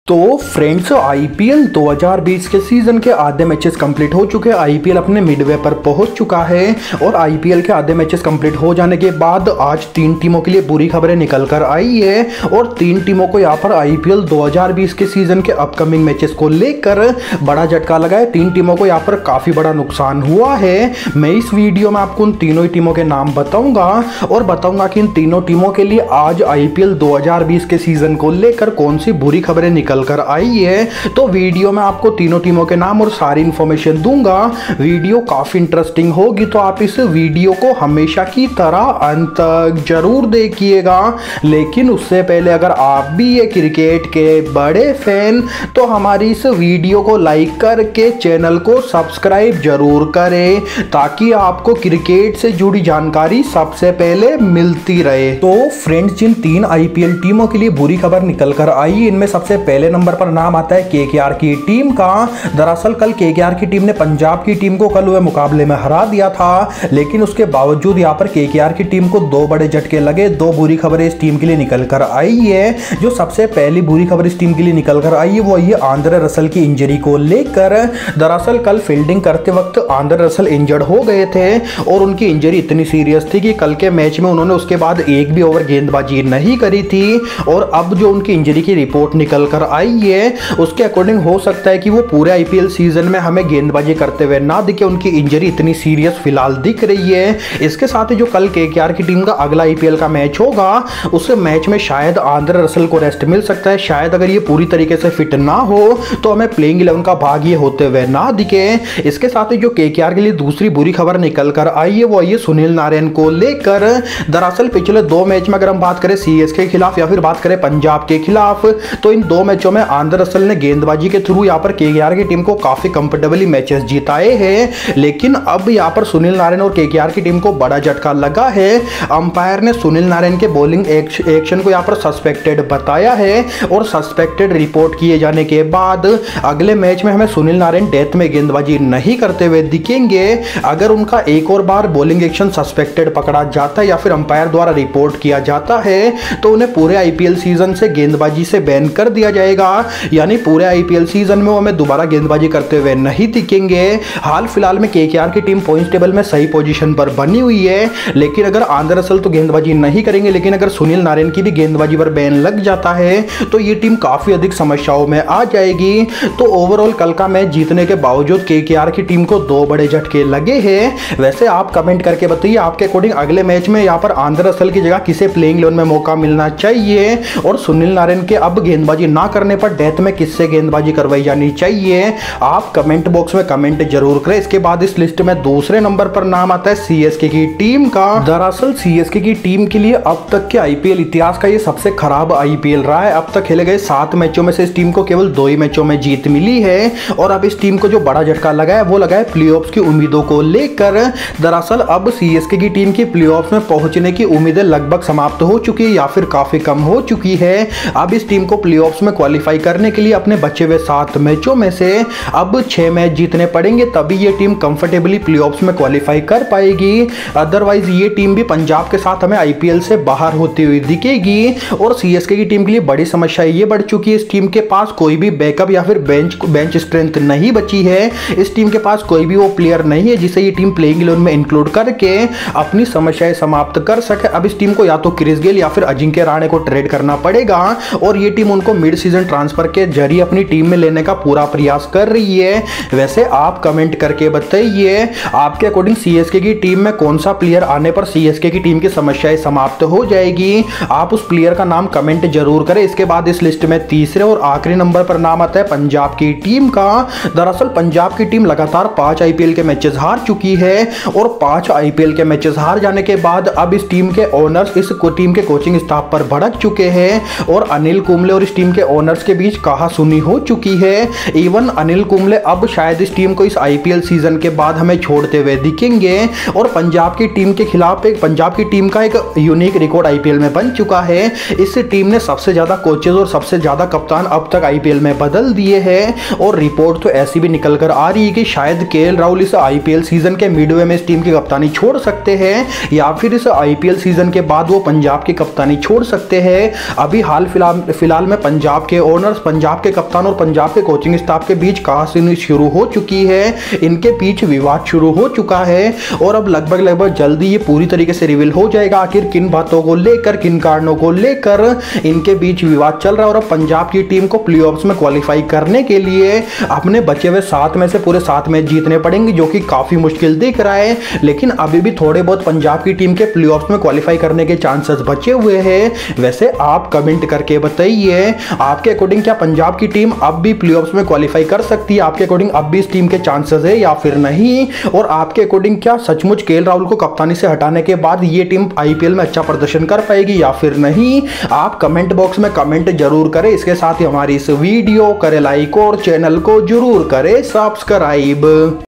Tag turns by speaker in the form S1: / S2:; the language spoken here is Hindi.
S1: तो फ्रेंड्स, आईपीएल 2020 के सीजन के आधे मैचेस कंप्लीट हो चुके हैं। आईपीएल अपने मिडवे पर पहुंच चुका है और आईपीएल के आधे मैचेस कंप्लीट हो जाने के बाद आज 3 टीमों के लिए बुरी खबरें निकल कर आई है और 3 टीमों को यहां पर आईपीएल 2020 के सीजन के अपकमिंग मैचेस को लेकर बड़ा झटका लगा है। 3 टीमों को यहां पर काफी बड़ा नुकसान हुआ है। मैं इस वीडियो में आपको उन तीनों ही टीमों के नाम बताऊंगा और बताऊंगा कि इन तीनों टीमों के लिए आज आईपीएल 2020 के सीजन को लेकर कौन सी बुरी खबरें निकल कर आई है। तो वीडियो में आपको तीनों टीमों के नाम और सारी इंफॉर्मेशन दूंगा। वीडियो काफी इंटरेस्टिंग होगी, तो आप इस वीडियो को हमेशा की तरह अंत तक जरूर देखिएगा। लेकिन उससे पहले अगर आप भी ये क्रिकेट के बड़े फैन तो हमारी इस वीडियो को लाइक करके चैनल को सब्सक्राइब जरूर करें ताकि आपको क्रिकेट से जुड़ी जानकारी सबसे पहले मिलती रहे। तो फ्रेंड्स, जिन 3 आईपीएल टीमों के लिए बुरी खबर निकल कर आई, इनमें सबसे पहले नंबर पर नाम आता है केकेआर की टीम का। दरअसल कल केकेआर की टीम ने पंजाब की टीम को कल हुए मुकाबले में हरा दिया था, लेकिन उसके बावजूद यहां पर केकेआर की टीम को 2 बड़े झटके लगे। 2 बुरी खबरें इस टीम के लिए निकल कर आई है। जो सबसे पहली बुरी खबर इस टीम के लिए निकल कर आई है वो ये आंद्रे रसल की इंजरी को लेकर। दरअसल कल फील्डिंग करते वक्त आंद्रे रसल इंजर्ड हो गए थे और उनकी इंजरी इतनी सीरियस थी कि कल के मैच में उन्होंने उसके बाद एक भी ओवर गेंदबाजी नहीं करी थी। और अब जो उनकी इंजरी की रिपोर्ट निकल कर आई है उसके अकॉर्डिंग हो सकता है कि वो पूरे आईपीएल सीजन में हमें गेंदबाजी करते हुए ना दिखे। उनकी इंजरी इतनी सीरियस फिलहाल दिख रही है। इसके साथ ही जो कल केकेआर की टीम का अगला आईपीएल का मैच होगा उस मैच में शायद आंद्रे रसल को रेस्ट मिल सकता है। शायद अगर ये पूरी तरीके से फिट ना हो तो हमें प्लेइंग 11 का भाग ये होते हुए ना दिखे। इसके साथ ही जो केकेआर के लिए दूसरी बुरी खबर निकल कर आई है वो ये सुनील नारायण को लेकर। दरअसल पिछले 2 मैच में अगर हम बात करें सीएसके के खिलाफ या फिर बात करें पंजाब के खिलाफ, तो इन 2 मैचों में आंद्रे रसल ने गेंदबाजी के थ्रू यहां पर केकेआर की टीम को काफी कंफर्टेबली मैचेस जिताए हैं। लेकिन अब यहां पर सुनील नारायण और केकेआर की टीम को बड़ा झटका लगा है। अंपायर ने सुनील नारायण के बॉलिंग एक्शन को यहां पर सस्पेक्टेड बताया है और सस्पेक्टेड रिपोर्ट किए जाने के बाद अगले मैच में हमें सुनील नारायण डेथ में गेंदबाजी नहीं करते हुए दिखेंगे। अगर उनका एक और बार बॉलिंग एक्शन सस्पेक्टेड पकड़ा जाता है या फिर अंपायर द्वारा रिपोर्ट किया जाता है तो उन्हें पूरे आईपीएल सीजन से गेंदबाजी से बैन कर दिया जाएगा। यानी पूरे आईपीएल सीजन में वो हमें दोबारा गेंदबाजी करते हुए नहीं दिखेंगे। हाल फिलहाल में केकेआर की टीम पॉइंट्स टेबल में सही पोजीशन पर बनी हुई है, लेकिन अगर आंद्रे रसल तो गेंदबाजी नहीं करेंगे, लेकिन अगर सुनील नारायण की भी गेंदबाजी पर बैन लग जाता है तो ये टीम काफी अधिक समस्याओं में आ जाएगी। तो ओवरऑल कल का मैच जीतने के बावजूद केकेआर की टीम को 2 बड़े झटके लगे हैं। वैसे आप कमेंट करके बताइए आपके अकॉर्डिंग अगले मैच में यहाँ पर आंद्रे रसल की जगह किसे प्लेइंग 11 में मौका मिलना चाहिए और सुनील नारायण के अब गेंदबाजी ना करने पर डेथ में किससे गेंदबाजी करवाई जानी चाहिए। आप कमेंट बॉक्स में कमेंट जरूर करें। इसके बाद इस लिस्ट में दूसरे नंबर पर नाम आता है सीएसके की टीम का। दरअसल सीएसके की टीम के लिए अब तक के आईपीएल इतिहास का ये सबसे खराब आईपीएल रहा है। अब तक खेले गए 7 मैचों में से इस टीम को केवल 2 ही मैचों में जीत मिली है और अब इस टीम को जो बड़ा झटका लगा है वो लगा है प्लेऑफ्स की उम्मीदों को लेकर। दरअसल अब सीएसके की टीम की प्लेऑफ्स में पहुंचने की उम्मीदें लगभग समाप्त हो चुकी है या फिर काफी कम हो चुकी है। अब इस टीम को प्लेऑफ्स में क्वालिफाई करने के लिए अपने बचे हुए 7 मैचों में से अब 6 मैच जीतने पड़ेंगे, तभी ये टीम कंफर्टेबली प्लेऑफ्स में क्वालिफाई कर पाएगी। अदरवाइज ये टीम भी पंजाब के साथ हमें आईपीएल से बाहर होती हुई दिखेगी। और सीएसके की टीम के लिए बड़ी समस्या ये बढ़ चुकी है, इस टीम के पास कोई भी बैकअप या फिर बेंच स्ट्रेंथ नहीं बची है। इस टीम के पास कोई भी वो प्लेयर नहीं है जिसे ये टीम प्लेइंग 11 में इंक्लूड करके अपनी समस्याएं समाप्त कर सके। अब इस टीम को या तो क्रिस गेल या फिर अजिंक्य रहाणे को ट्रेड करना पड़ेगा और ये टीम उनको मिड सीजन ट्रांसफर के जरिए अपनी टीम में लेने का पूरा प्रयास कर रही है। वैसे आप कमेंट करके बताइए आपके अकॉर्डिंग सीएसके की टीम में कौन सा प्लेयर आने पर सीएसके की टीम की समस्याएं समाप्त हो जाएगी। आप उस प्लेयर का नाम कमेंट जरूर करें। इसके बाद इस लिस्ट में तीसरे और आखिरी नंबर पर नाम आता है पंजाब की टीम का। दरअसल पंजाब की टीम लगातार 5 आईपीएल के मैचेस हार चुकी है और 5 आईपीएल के मैचेस हार जाने के बाद अब इस टीम के ओनर्स इस टीम के कोचिंग स्टाफ पर भड़क चुके हैं और अनिल कुंबले और इस टीम के ओनर्स के बीच कहासुनी हो चुकी है। इवन अनिल कुंबले अब शायद इस टीम को इस आईपीएल सीजन के बाद हमें छोड़ते हुए दिखेंगे और पंजाब की टीम के खिलाफ पंजाब की टीम का एक यूनिक रिकॉर्ड आईपीएल में बन चुका है। इस टीम ने सबसे ज्यादा कोचेज और सबसे ज्यादा कप्तान अब तक आईपीएल में बदल दिए हैं और रिपोर्ट तो ऐसी भी निकल कर आ रही है कि शायद केएल राहुल इस आईपीएल सीजन के मिडवे में इस टीम की कप्तानी छोड़ सकते हैं या फिर इस आईपीएल सीजन के बाद वो पंजाब की कप्तानी छोड़ सकते हैं। अभी हाल फिलहाल में पंजाब के के ओनर्स, पंजाब के कप्तान और पंजाब के कोचिंग स्टाफ के बीच कहासुनी शुरू हो चुकी है। इनके बीच विवाद शुरू हो चुका है और अब लगभग जल्दी ये पूरी तरीके से रिवील हो जाएगा आखिर किन बातों को लेकर, किन कारणों को लेकर इनके बीच विवाद चल रहा है। और अब पंजाब की टीम को प्लेऑफ्स में क्वालिफाई करने के लिए अपने बचे हुए 7 में से पूरे 7 मैच जीतने पड़ेंगे, जो कि काफी मुश्किल दिख रहा है। लेकिन अभी भी थोड़े बहुत पंजाब की टीम के प्लेऑफ्स में क्वालिफाई करने के चांसेस बचे हुए हैं। वैसे आप कमेंट करके बताइए, आपके अकॉर्डिंग क्या पंजाब की टीम अब भी प्लेऑफ्स में क्वालिफाई कर सकती है? आपके अकॉर्डिंग अब भी इस टीम के चांसेस है या फिर नहीं? और आपके अकॉर्डिंग क्या सचमुच केएल राहुल को कप्तानी से हटाने के बाद ये टीम आईपीएल में अच्छा प्रदर्शन कर पाएगी या फिर नहीं? आप कमेंट बॉक्स में कमेंट जरूर करें। इसके साथ ही हमारी इस वीडियो करें लाइक और चैनल को जरूर करें सब्सक्राइब।